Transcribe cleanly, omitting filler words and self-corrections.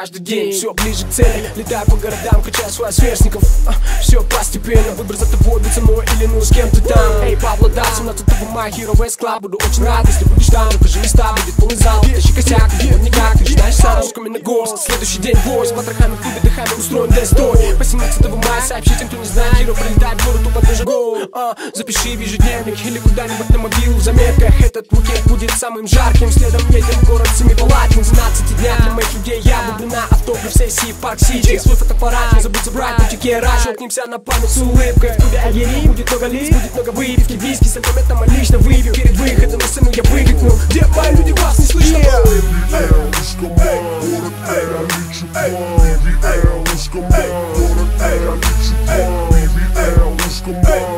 каждый день. Все ближе к цели, летаю по городам, кричаю своих сверстников. Все постепенно, выбор за тобой, быть со мной или ну с кем-то там. Эй, Пабло, да, 17 мая, Hero West Club. Буду очень рад, если будешь там, покажи места, будет полный зал. Тащи косяк, вот никак, ты знаешь сам, русскими на гост. Следующий день бой, с потрохами в клубе, дыхами устроен дестой. По 17 мая сообщи тем, кто не знает, Hero прилетает в город, тупо даже гол. Запиши в ежедневник или куда-нибудь на мобилу в заметках. Этот уикенд будет самым жарким, следом едем в город Семипалатин. 12 дня для моих людей, я буду на автограф сессии в Парк Сити. Свой фотоаппарат не забудь забрать, путики раш. Шокнемся на память с улыбкой. В клубе Альери будет много лиц, будет много выпивки, виски. С альбомом там лично выпью. Перед выходом на сцену я выкрикну: где мои люди, вас не слышно? Город